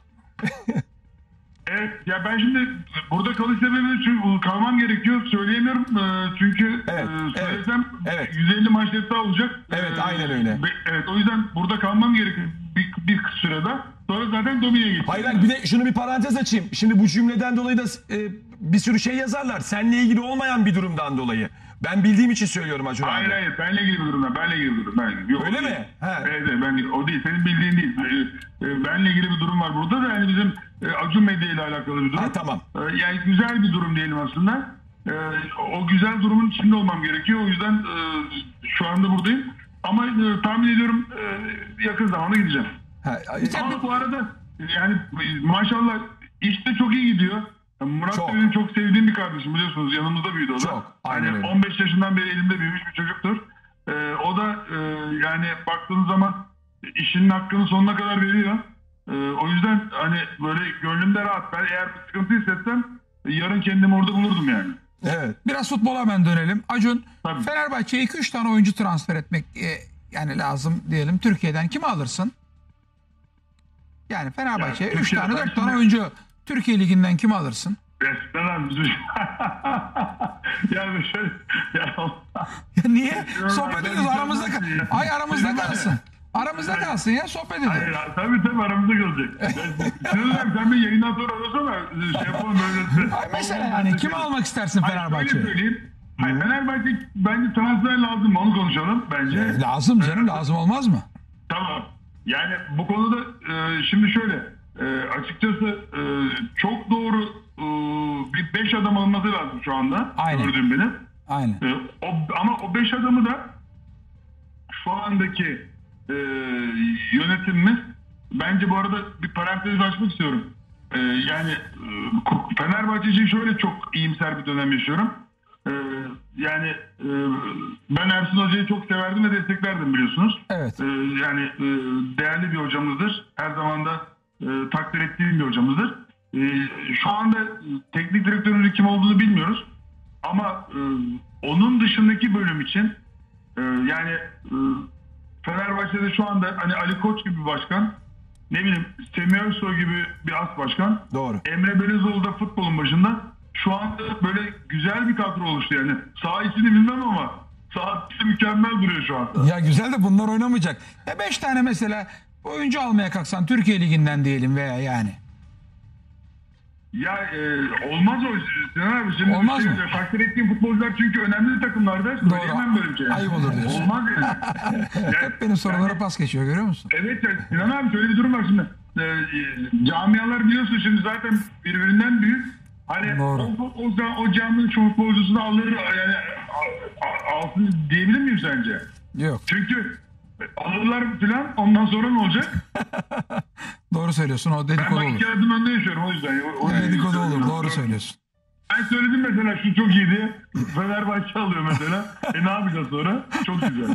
C: Evet ya ben şimdi burada kalış sebebi çünkü kalmam gerekiyor. Söyleyemiyorum Ee, çünkü
A: Evet,
C: e, söylesem
A: evet.
C: yüz elli maç daha olacak.
A: Evet,
C: Ee,
A: aynen öyle.
C: be- Evet o yüzden burada kalmam gerekiyor bir, bir sürede. Sonra zaten Dominik'e geçeceğim.
A: Hayır hayır bir de şunu bir parantez açayım. Şimdi bu cümleden dolayı da e, bir sürü şey yazarlar. Seninle ilgili olmayan bir durumdan dolayı. Ben bildiğim için söylüyorum Acun abi.
C: Hayır hayır benle ilgili bir durum. ben, Benle ilgili bir durum. Ben, yok,
A: Öyle
C: o
A: mi?
C: değil.
A: He.
C: Evet, evet ben, o değil. Senin bildiğin değil. Ee, e, Benle ilgili bir durum var burada da yani bizim e, Acun Medya ile alakalı bir durum.
A: Ha, tamam.
C: Ee, Yani güzel bir durum diyelim aslında. Ee, O güzel durumun içinde olmam gerekiyor. O yüzden e, şu anda buradayım. Ama e, tahmin ediyorum e, yakın zamanda gideceğim.
A: Ha,
C: Ama bu arada yani maşallah işte çok iyi gidiyor. Murat
A: Çok.
C: da benim çok sevdiğim bir kardeşim biliyorsunuz. Yanımızda büyüdü o da.
A: Çok, aynen
C: Yani
A: öyle.
C: on beş yaşından beri elimde büyümüş bir çocuktur. Ee, o da e, yani baktığınız zaman işinin hakkını sonuna kadar veriyor. Ee, o yüzden hani böyle gönlümde rahat. Ben eğer bir sıkıntı hissetsem e, yarın kendimi orada bulurdum yani.
A: evet.
B: Biraz futbola hemen dönelim. Acun
C: Tabii.
B: Fenerbahçe'ye iki üç tane oyuncu transfer etmek e, yani lazım diyelim. Türkiye'den kimi alırsın? Yani Fenerbahçe'ye
C: Yani
B: üç
C: Türkiye'de
B: tane
C: ben
B: dört tane
C: şimdi-
B: oyuncu Türkiye Ligi'nden kimi alırsın?
C: Resmen abi. yani şöyle ya,
B: Ya niye?
C: Yok,
B: Sohbet
C: ben
B: ediyoruz aramızda kal.
C: hiç anlatmıyorum.
B: Ay aramızda
C: Benim-
B: kalsın. Aramızda kalsın ya sohbet
C: Hayır,
B: edelim.
C: ya, tabii tabii aramızda kalacak. Sinirlerim sen bir yayından sonra arasana şey yapalım böyle.
B: Ay mesela yani kimi almak istersin
C: Hayır,
B: Fenerbahçe'ye?
C: şöyle söyleyeyim. Hayır, Fenerbahçe bence transfer lazım mı onu konuşalım bence.
B: Lazım canım lazım olmaz mı?
C: Tamam. Yani bu konuda e, şimdi şöyle e, açıkçası e, çok doğru e, bir beş adam alınması lazım şu anda.
B: Aynen.
C: Gördüğüm benim.
B: Aynen.
C: E, o, ama o beş adamı da şu andaki e, yönetimimiz bence bu arada bir parantez açmak istiyorum. E, yani e, Fenerbahçe için şöyle çok iyimser bir dönem yaşıyorum. E, yani e, ben Ersun Hoca'yı çok severdim ve desteklerdim biliyorsunuz.
B: Evet.
C: E, yani e, değerli bir hocamızdır. Her zaman da e, takdir ettiğim bir hocamızdır. e, şu anda teknik direktörün kim olduğunu bilmiyoruz. Ama e, onun dışındaki bölüm için e, yani e, Fenerbahçe'de şu anda hani Ali Koç gibi bir başkan, ne bileyim Semih Özsoy gibi bir as başkan,
A: Doğru.
C: Emre Belözoğlu da futbolun başında. Şu anda böyle güzel bir kadro oluştu yani. Sağ içini bilmem ama sağ içi mükemmel duruyor şu anda.
B: Ya güzel de bunlar oynamayacak. Ya beş tane mesela oyuncu almaya kalksan Türkiye Ligi'nden diyelim veya yani.
C: Ya e, olmaz o Sinan abi. Şimdi
B: Olmaz
C: şey,
B: mı?
C: takdir ettiğim futbolcular çünkü önemli takımlarda. Söyleyemem böyle bir şey.
B: Ayıp olur diyorsun.
C: Olmaz yani. Yani-
B: Hep benim sorulara
C: yani-
B: pas geçiyor, görüyor musun?
C: Evet ya Sinan abi şöyle bir durum var şimdi. Ee, camialar biliyorsun şimdi zaten birbirinden büyük. Hani
B: Doğru.
C: o, o, o, o caminin çoğu futbolcusunu alır yani a- a- alsın diyebilir miyim sence?
B: Yok.
C: Çünkü alırlar falan ondan sonra ne olacak?
B: Doğru söylüyorsun, o
C: Ben
B: dedikodu
C: bak
B: olur.
C: iki adım önde yaşıyorum o yüzden. O, o
B: Dedikodu olur, doğru söylüyorsun.
C: Ben söyledim mesela şu çok iyi diye. Fenerbahçe alıyor mesela. E ne yapacağız sonra? Çok güzel.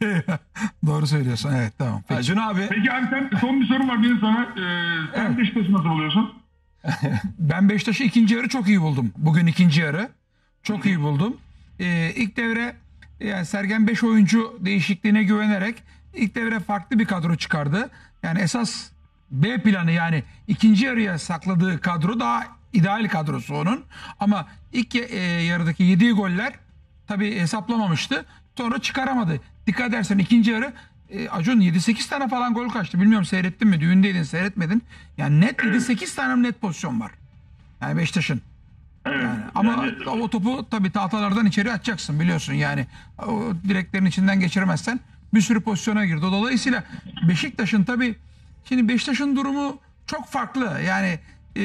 B: Doğru söylüyorsun, evet, tamam. Peki.
A: Acun abi.
C: Peki abi sen son bir sorum var benim sana. Ee, sen
B: Evet.
C: Beşiktaş'ı nasıl buluyorsun?
B: Ben Beşiktaş'ı ikinci yarı çok iyi buldum. Bugün ikinci yarı. Çok iyi buldum. Ee, ilk devre yani Sergen beş oyuncu değişikliğine güvenerek ilk devre farklı bir kadro çıkardı. Yani esas B planı, yani ikinci yarıya sakladığı kadro daha ideal kadrosu onun. Ama ilk e, yarıdaki yediği goller tabii hesaplamamıştı. Sonra çıkaramadı. Dikkat edersen ikinci yarı e, Acun yedi sekiz tane falan gol kaçtı. Bilmiyorum seyrettin mi? Düğündeydin, seyretmedin. Yani net yedi sekiz tane net pozisyon var. Yani Beşiktaş'ın.
C: Evet.
B: Yani ama
C: yani-
B: o topu tabii tahtalardan içeri atacaksın, biliyorsun yani. O direklerin içinden geçiremezsen bir sürü pozisyona girdi. Dolayısıyla Beşiktaş'ın tabii şimdi Beşiktaş'ın durumu çok farklı. Yani e,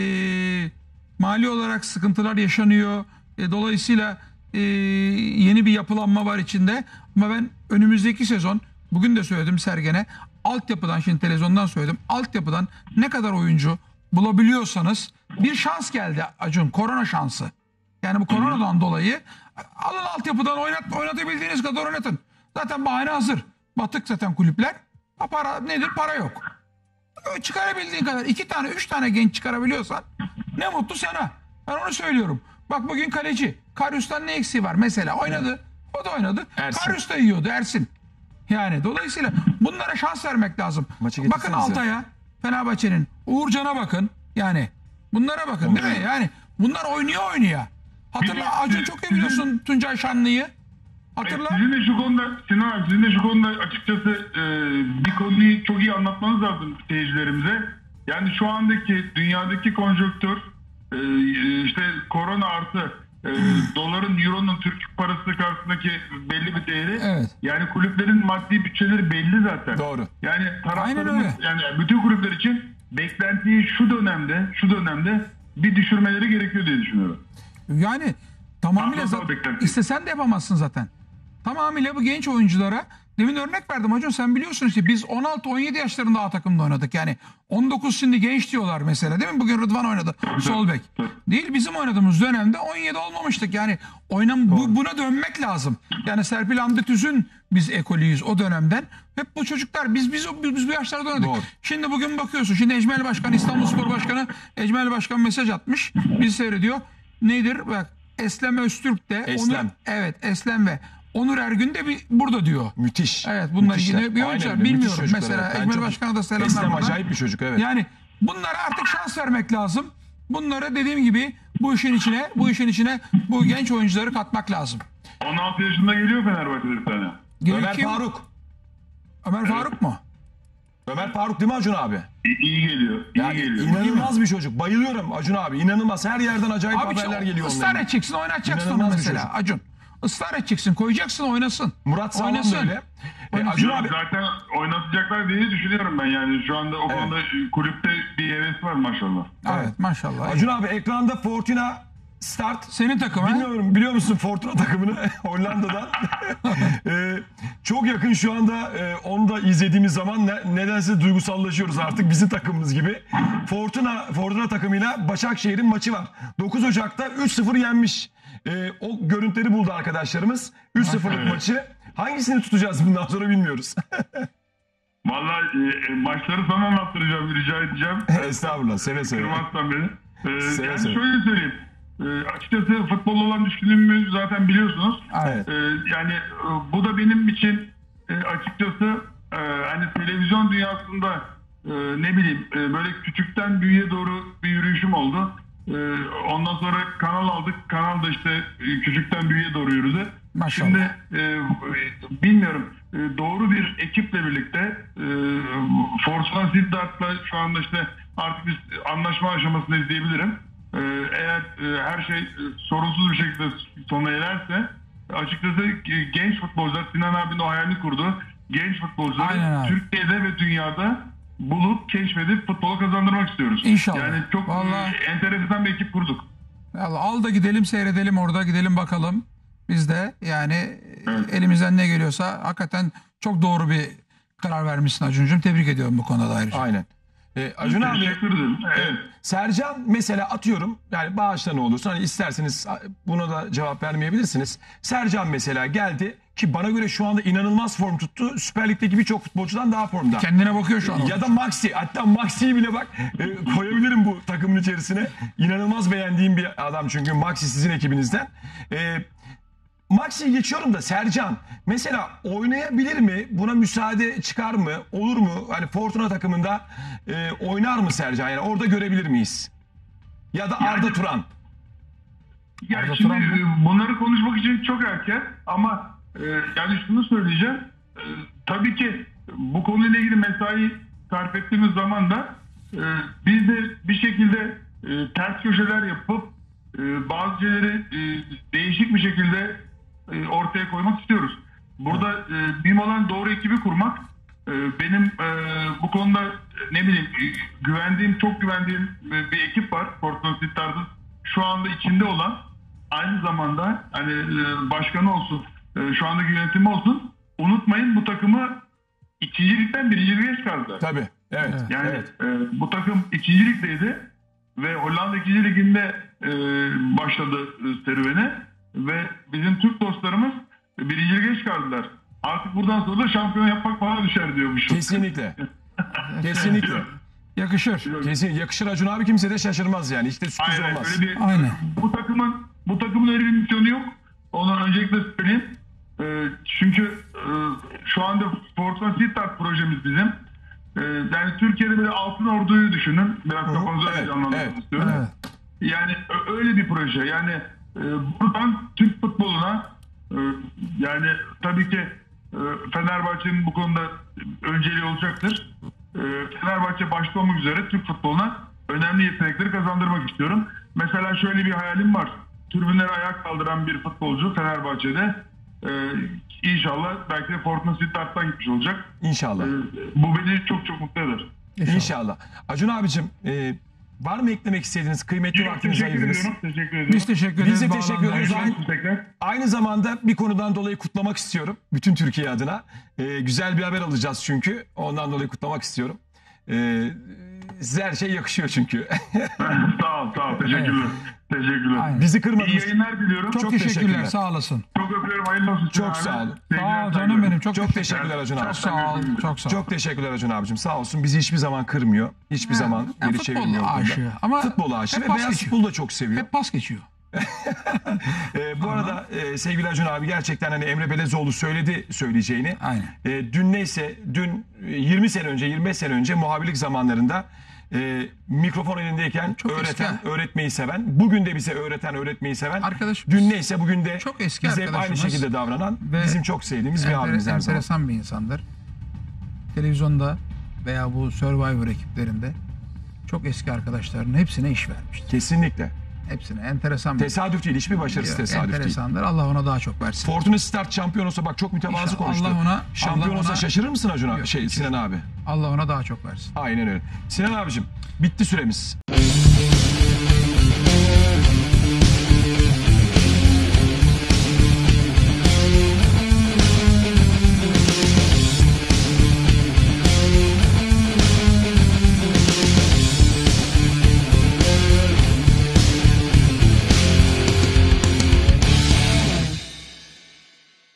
B: mali olarak sıkıntılar yaşanıyor. E, dolayısıyla e, yeni bir yapılanma var içinde. Ama ben önümüzdeki sezon, bugün de söyledim Sergen'e, altyapıdan, şimdi televizyondan söyledim, altyapıdan ne kadar oyuncu bulabiliyorsanız, bir şans geldi Acun, korona şansı. Yani bu koronadan dolayı alın altyapıdan, oynat, oynatabildiğiniz kadar oynatın. Zaten bahane hazır. Batık zaten kulüpler. Ha, para nedir? Para yok. Çıkarabildiğin kadar iki tane, üç tane genç çıkarabiliyorsan ne mutlu sana. Ben onu söylüyorum. Bak bugün kaleci. Karius'tan ne eksiği var? Mesela oynadı. O da oynadı.
A: Ersin.
B: Karius da yiyordu, Ersin. Yani dolayısıyla bunlara şans vermek lazım.
A: Maçı
B: Bakın
A: getirsenize.
B: Altay'a, Fenerbahçe'nin, Uğurcan'a bakın. Yani bunlara bakın, değil mi? Yani bunlar oynuyor oynuyor. Hatırla, Acun çok iyi biliyorsun Tuncay Şanlı'yı. Hatırla.
C: Sizin de şu konuda Sinan abi, sizin de şu konuda açıkçası e, bir konuyu çok iyi anlatmanız lazım seyircilerimize. Yani şu andaki dünyadaki konjonktür e, işte korona artı e, doların, euronun, Türk parası karşısındaki belli bir değeri.
B: Evet.
C: Yani kulüplerin maddi bütçeleri belli zaten.
A: Doğru.
C: Yani
B: Aynen
C: taraftarımız,
B: öyle.
C: yani bütün kulüpler için beklentiyi şu dönemde şu dönemde bir düşürmeleri gerekiyor diye düşünüyorum.
B: Yani tamamıyla
C: Daha fazla
B: zaten,
C: beklenti.
B: istesen de yapamazsın zaten. Tamamıyla bu genç oyunculara, demin örnek verdim Acun, sen biliyorsun işte biz on altı on yedi yaşlarında A takımda oynadık. Yani on dokuz şimdi genç diyorlar mesela, değil mi? Bugün Rıdvan oynadı. Sol bek. Değil, bizim oynadığımız dönemde on yedi olmamıştık. Yani oynam bu, buna dönmek lazım. Yani Serpil Hamdi Tüz'ün biz ekolüyüz o dönemden. Hep bu çocuklar biz biz biz, biz bu yaşlarda oynadık.
A: Doğru.
B: Şimdi bugün bakıyorsun. Şimdi Ecmel Başkan, İstanbulspor Başkanı Ecmel Başkan mesaj atmış. Bizi seyrediyor. Nedir? Bak, Eslem Öztürk de
A: Eslem.
B: Onur, evet Eslem ve Onur Ergün de bir burada diyor.
A: Müthiş.
B: Evet, bunlar
A: Müthişler.
B: yine bir
A: Aynen
B: oyuncular,
A: öyle, müthiş
B: bilmiyorum.
A: çocuklar,
B: Mesela
A: evet. Ben
B: Ecmel
A: çok-
B: Başkan'a da selamlar.
A: Eslem
B: buradan.
A: acayip bir çocuk, evet.
B: Yani bunlara artık şans vermek lazım. Bunlara dediğim gibi bu işin içine, bu işin içine bu genç oyuncuları katmak lazım.
C: on altı yaşında geliyor Fenerbahçe'de bir tane.
B: Geliyor
A: Ömer
B: kim?
A: Faruk.
B: Ömer Faruk mu?
A: Ömer Faruk değil mi Acun abi?
C: İyi, iyi geliyor. iyi
A: Yani
C: geliyor.
A: inanılmaz bir çocuk. Bayılıyorum Acun abi. İnanılmaz. Her yerden acayip
B: Abi
A: haberler geliyor
B: ısrar
A: onunla.
B: edeceksin, oynatacaksın onu
A: İnanılmaz bir
B: mesela
A: çocuk.
B: Acun. Israr edeceksin, koyacaksın, oynasın.
A: Murat Sağlam
B: Oynasın.
A: da öyle. E,
B: Oynasın.
A: Acun abi.
C: Zaten oynatacaklar diye düşünüyorum ben yani. Şu anda o
A: Evet.
C: konuda kulüpte bir heves var maşallah.
B: Evet, maşallah.
A: Acun abi ekranda Fortuna Start.
B: Senin takım ha?
A: Bilmiyorum, biliyor musun Fortuna takımını Hollanda'dan? Ee, çok yakın şu anda, e, onu da izlediğimiz zaman ne, nedense duygusallaşıyoruz artık, bizim takımımız gibi. Fortuna Fortuna takımıyla Başakşehir'in maçı var. dokuz Ocak'ta üç sıfır yenmiş. Ee, o görüntüleri buldu arkadaşlarımız. üç sıfırlık
C: Evet.
A: maçı. Hangisini tutacağız bundan sonra bilmiyoruz.
C: Vallahi e, e, maçları sana anlattıracağım, rica edeceğim.
A: Estağfurullah, seve seve.
C: Kırmazsan beni. Ee,
A: Söyle,
C: yani
A: söyle.
C: şöyle söyleyeyim. Ee, açıkçası futbol olan düşkünlüğümü zaten biliyorsunuz.
A: Evet.
C: Ee, yani e, bu da benim için e, açıkçası e, hani televizyon dünyasında e, ne bileyim e, böyle küçükten büyüğe doğru bir yürüyüşüm oldu. E, ondan sonra kanal aldık. Kanal da işte e, küçükten büyüğe doğru yürüdü.
B: Maşallah.
C: Şimdi e, bilmiyorum e, doğru bir ekiple birlikte e, Fortuna Sittard'la şu anda işte artık biz anlaşma aşamasındayız diyebilirim. E, eğer e, her şey e, sorunsuz bir şekilde sona ererse açıkçası e, genç futbolcular, Sinan abinin o hayalini kurdu. Genç
B: Aynen
C: futbolcuları
B: abi.
C: Türkiye'de ve dünyada bulup keşfedip futbola kazandırmak istiyoruz.
B: İnşallah.
C: Yani çok
B: Vallahi-
C: e, enteresan bir ekip kurduk.
B: Al, al da gidelim seyredelim orada gidelim bakalım. Biz de yani
C: Evet.
B: elimizden ne geliyorsa hakikaten çok doğru bir karar vermişsin Acun'cum. Tebrik ediyorum bu konuda da ayrıca.
A: Aynen. Ee, Acun abi,
C: Teşekkür ederim. Evet.
A: Sercan mesela atıyorum, yani bağışla ne olursa, hani isterseniz buna da cevap vermeyebilirsiniz. Sercan mesela geldi ki bana göre şu anda inanılmaz form tuttu. Süper Lig'deki birçok futbolcudan daha formda.
B: Kendine bakıyor şu an.
A: Ya da Maxi, hatta Maxi'yi bile bak e, koyabilirim bu takımın içerisine. İnanılmaz beğendiğim bir adam çünkü Maxi sizin ekibinizden. E, Maxi'yi geçiyorum da Sercan mesela oynayabilir mi? Buna müsaade çıkar mı? Olur mu? Hani Fortuna takımında e, oynar mı Sercan? Yani orada görebilir miyiz? Ya da Arda Turan.
C: Ya
B: Arda
C: şimdi
B: Turan mı?
C: e, bunları konuşmak için çok erken ama e, yani şunu söyleyeceğim. E, tabii ki bu konuyla ilgili mesai sarf ettiğimiz zaman da e, biz de bir şekilde e, ters köşeler yapıp e, bazı şeyleri e, değişik bir şekilde e, ortaya koymak istiyoruz. Burada e, mühim olan doğru ekibi kurmak. E, benim e, bu konuda e, ne bileyim e, güvendiğim, çok güvendiğim e, bir ekip var. Fortuna Sittard'ın şu anda içinde olan, aynı zamanda hani e, başkanı olsun, e, şu andaki yönetimi olsun. Unutmayın, bu takımı ikincilikten birinci lige çıkardılar.
A: Tabii. Evet. Evet.
C: Yani e, bu takım ikinci ligdeydi ve Hollanda ikinci liginde e, başladı e, serüvene ve bizim Türk dostlarımız birinci lige çıkardılar. Artık buradan sonra da şampiyon yapmak bana düşer diyormuşum.
A: Kesinlikle. Kesinlikle.
B: Yakışır.
A: Kesin yakışır Acun abi, kimse de şaşırmaz yani. İşte sürpriz
C: Aynen,
A: olmaz.
C: öyle bir,
B: Aynen.
C: Bu takımın bu takımın öyle bir misyonu yok. Onu öncelikle söyleyeyim. E, çünkü e, şu anda Fortuna Sittard projemiz bizim. E, yani Türkiye'de böyle Altın Ordu'yu düşünün. Biraz kafanızı öyle
A: Evet,
C: canlandırmak
A: evet,
C: istiyorum.
B: Evet.
C: Yani ö- öyle bir proje. Yani e, buradan Türk futboluna e, yani tabii ki e, Fenerbahçe'nin bu konuda önceliği olacaktır. E, Fenerbahçe başta olmak üzere Türk futboluna önemli yetenekleri kazandırmak istiyorum. Mesela şöyle bir hayalim var. Tribünlere ayak kaldıran bir futbolcu Fenerbahçe'de e, inşallah belki de Fortuna Sittard'dan gitmiş olacak.
A: İnşallah.
C: E, bu beni çok çok mutlu eder.
A: İnşallah. Acun abicim, e, var mı eklemek istediğiniz, kıymetli
C: Yok,
A: vaktinizi
C: teşekkür
A: ayırdınız?
C: ediyorum. Teşekkür ediyorum.
B: Biz teşekkür ederiz.
A: Biz de teşekkür
B: bağlandığınız
A: ederiz.
B: için.
A: Aynı-
C: Tekrar.
A: Aynı zamanda bir konudan dolayı kutlamak istiyorum. Bütün Türkiye adına. Ee, güzel bir haber alacağız çünkü. Ondan dolayı kutlamak istiyorum. Ee, size her şey yakışıyor çünkü.
C: Sağ ol, sağ ol. Teşekkürler. Teşekkürler.
B: Aynen.
A: Bizi
C: İyi
A: kırmadınız.
C: yayınlar diliyorum.
B: Çok,
C: Çok,
A: Çok
B: teşekkürler.
A: teşekkürler.
B: Sağ olasın.
C: çok öpüyorum. Hayırlı olsun.
A: Çok
C: abi.
A: sağ olun.
C: Sevgiler,
B: Sağ ol
C: saygılar.
B: canım benim. Çok,
A: Çok
B: teşekkür
A: teşekkürler Acun abi.
B: Çok sağ ol. Çok sağ ol.
A: Çok teşekkürler Acun abicim. Sağ olsun. Bizi hiçbir zaman kırmıyor. Hiçbir zaman
B: Ya,
A: geri
B: futbol
A: çevirmiyor. bu konuda.
B: aşığı. Ama
A: Futbol aşığı
B: hep
A: ve
B: pas
A: beyaz
B: geçiyor.
A: futbolu da çok seviyor.
B: Hep pas geçiyor.
A: Ee, bu arada e, sevgili Acun abi, gerçekten hani Emre Belezoğlu söyledi söyleyeceğini.
B: Aynen.
A: E, dün neyse, dün e, yirmi sene önce, yirmi beş sene önce muhabirlik zamanlarında e, mikrofon elindeyken
B: Çok
A: öğreten,
B: eski.
A: öğretmeyi seven, bugün de bize öğreten, öğretmeyi seven,
B: Arkadaşımız.
A: dün neyse bugün de
B: Çok eski
A: bize hep aynı
B: arkadaşımız
A: şekilde davranan,
B: ve
A: bizim çok sevdiğimiz bir
B: Enter-
A: abimiz her zaman.
B: enteresan bir insandır. Televizyonda veya bu Survivor ekiplerinde çok eski arkadaşlarının hepsine iş vermiştir.
A: Kesinlikle.
B: Hepsine enteresan bir
A: Tesadüf değil, hiçbir başarısı tesadüf değil.
B: enteresandır. Allah ona daha çok versin.
A: Fortuna Start şampiyon olsa, bak çok mütevazı
B: İnşallah.
A: konuştu.
B: Allah ona-
A: şampiyon
B: Allah
A: olsa
B: ona-
A: şaşırır mısın Acun abi?
B: Yok,
A: Şey,
B: hiç
A: Sinan abi.
B: Allah ona daha çok versin.
A: Aynen öyle. Sinan abicim, bitti süremiz.